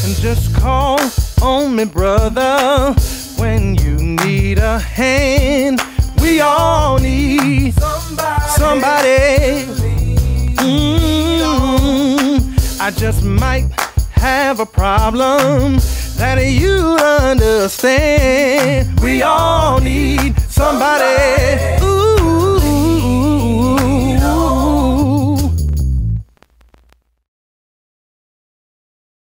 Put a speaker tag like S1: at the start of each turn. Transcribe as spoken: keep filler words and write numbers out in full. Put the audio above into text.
S1: And just call on me, brother, when you need a hand. We all need somebody. somebody. Mm-hmm. I just might have a problem that you understand. We all need somebody. Ooh.